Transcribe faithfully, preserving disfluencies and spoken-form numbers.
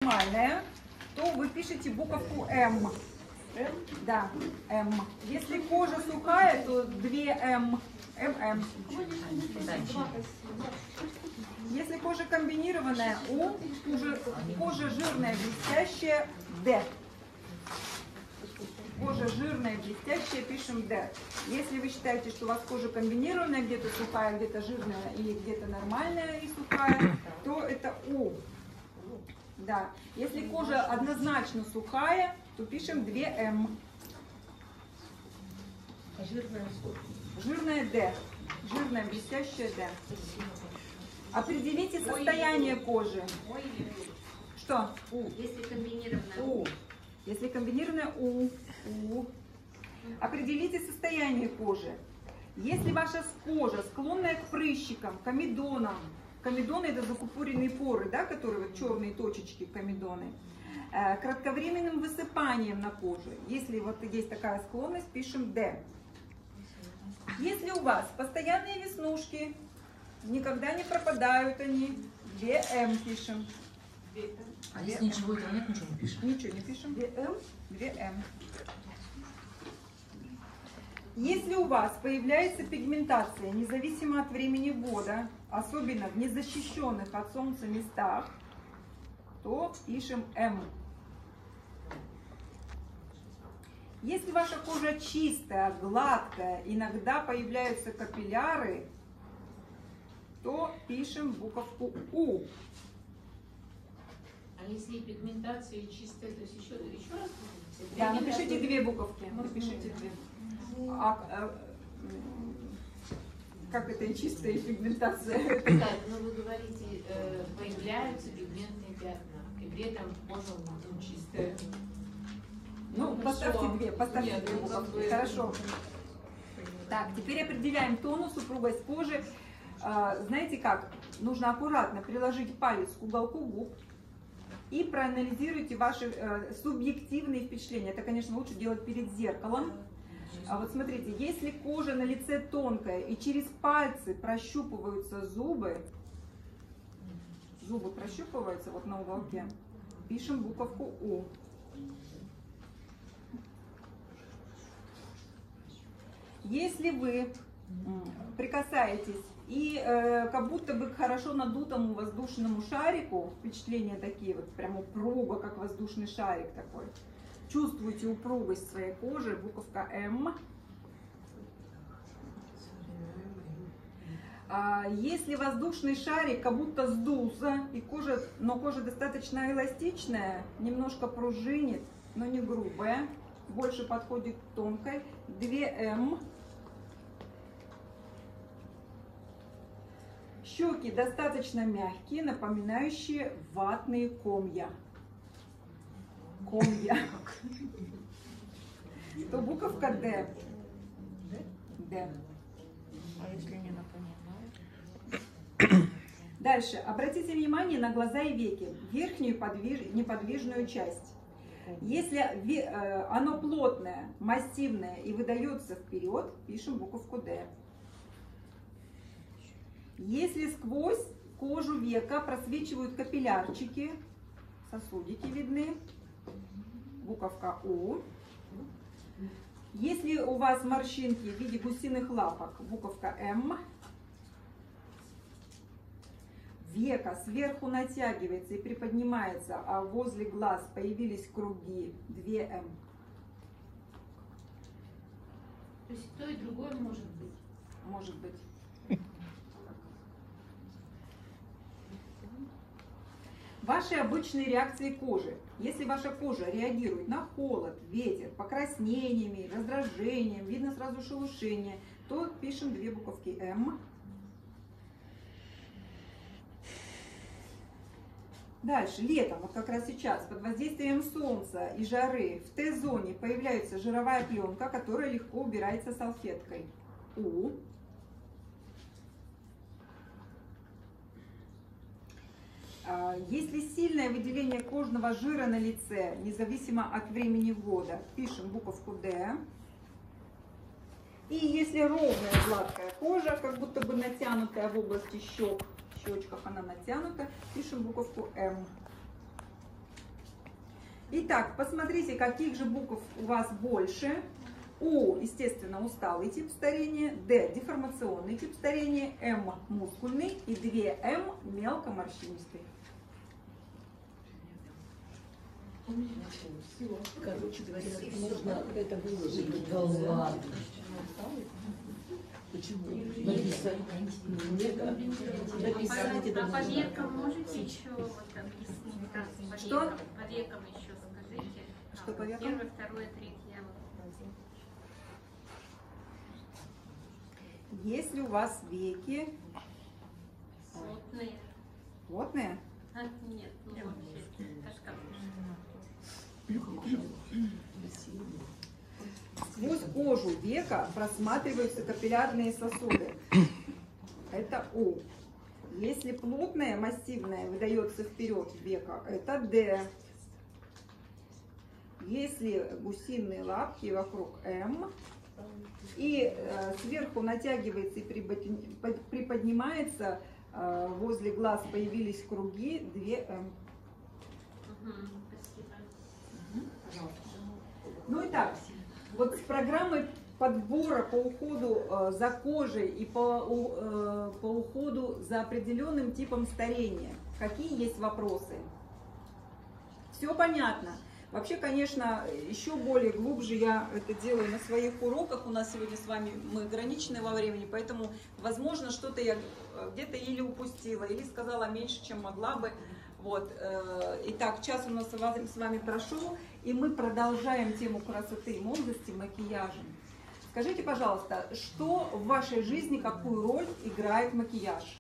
нормальная, то вы пишете буковку М. М? Да, М. Если кожа сухая, то две М. ММ. Если кожа комбинированная, У, кожа, кожа жирная, блестящая, Д. Кожа жирная, блестящая, пишем Д. Если вы считаете, что у вас кожа комбинированная, где-то сухая, где-то жирная или где-то нормальная и сухая, то это У. Да. Если кожа однозначно сухая, то пишем две М. Жирная сколько? Жирная Д. Жирная, блестящая Д. Определите состояние кожи. Что? У. Если комбинированная У. Если комбинированная У. У. Определите состояние кожи. Если ваша кожа склонная к прыщикам, комедонам, комедоны это закупоренные поры, да, которые вот черные точечки комедоны, э, кратковременным высыпанием на коже. Если вот есть такая склонность, пишем Д. Если у вас постоянные веснушки, никогда не пропадают они, две М пишем. А если ничего этого нет, ничего не пишем? Ничего не пишем. две М, две М. Если у вас появляется пигментация, независимо от времени года, особенно в незащищенных от солнца местах, то пишем М. Если ваша кожа чистая, гладкая, иногда появляются капилляры, то пишем буковку У. А если пигментация чистая, то есть еще, еще раз? Да, напишите две буковки. Напишите две. А, а, как это чистая пигментация? Так, но вы говорите, э, появляются пигментные пятна, и при этом кожа ну, чистая. Ну, Ну, поставьте хорошо. две, поставьте Нет, две ну, буковки. как бы- Хорошо. Так, теперь определяем тонус, упругость кожи. А, знаете как? Нужно аккуратно приложить палец к уголку губ и проанализируйте ваши э, субъективные впечатления. Это, конечно, лучше делать перед зеркалом. А вот смотрите, если кожа на лице тонкая и через пальцы прощупываются зубы, зубы прощупываются вот на уголке, пишем буковку У. Если вы прикасаетесь и э, как будто бы к хорошо надутому воздушному шарику, впечатления такие вот, прям упруго, как воздушный шарик такой, чувствуете упругость своей кожи, буковка М. А если воздушный шарик как будто сдулся, и кожа, но кожа достаточно эластичная, немножко пружинит, но не грубая, больше подходит к тонкой, две М. Щеки достаточно мягкие, напоминающие ватные комья. Комья. То буковка Д. Д. А если не напоминаю? Дальше. Обратите внимание на глаза и веки. Верхнюю подвиж... неподвижную часть. Если э, оно плотное, массивное и выдается вперед, пишем буковку Д. Если сквозь кожу века просвечивают капиллярчики, сосудики видны, буковка У. Если у вас морщинки в виде гусиных лапок, буковка М. Века сверху натягивается и приподнимается, а возле глаз появились круги, две М. То есть то и другое может быть. Может быть. Ваши обычные реакции кожи. Если ваша кожа реагирует на холод, ветер, покраснениями, раздражением, видно сразу шелушение, то пишем две буковки М. Дальше, летом, вот как раз сейчас, под воздействием солнца и жары в Т-зоне появляется жировая пленка, которая легко убирается салфеткой. У. Если сильное выделение кожного жира на лице, независимо от времени года, пишем буковку Д. И если ровная гладкая кожа, как будто бы натянутая в области щек, в щечках она натянута, пишем буковку М. Итак, посмотрите, каких же букв у вас больше. У, естественно, усталый тип старения, Д, деформационный тип старения, М, мускульный и два М, мелкоморщинистый. Короче говоря, нужно это выложить. Да ладно. Почему? Написать. Написать эти А по должны. векам можете еще вот объяснить? Как по Что? векам? По векам еще скажите. Что А, по векам? Первое, второе, третье. Если у вас веки Плотные. плотные, А, нет, ну вообще. Кашка. сквозь кожу века просматриваются капиллярные сосуды. Это У. Если плотное, массивное выдается вперед века, это Д. Если гусиные лапки вокруг М, и э, сверху натягивается и приподни- приподнимается, э, возле глаз появились круги, два М. Угу, спасибо. Ну и так, вот с программой подбора по уходу э, за кожей и по, у- э, по уходу за определенным типом старения, какие есть вопросы? Все понятно. Вообще, конечно, еще более глубже я это делаю на своих уроках. У нас сегодня с вами мы ограничены во времени, поэтому, возможно, что-то я где-то или упустила, или сказала меньше, чем могла бы. Вот. Итак, час у нас с вами прошел, и мы продолжаем тему красоты и молодости макияжем. Скажите, пожалуйста, что в вашей жизни, какую роль играет макияж?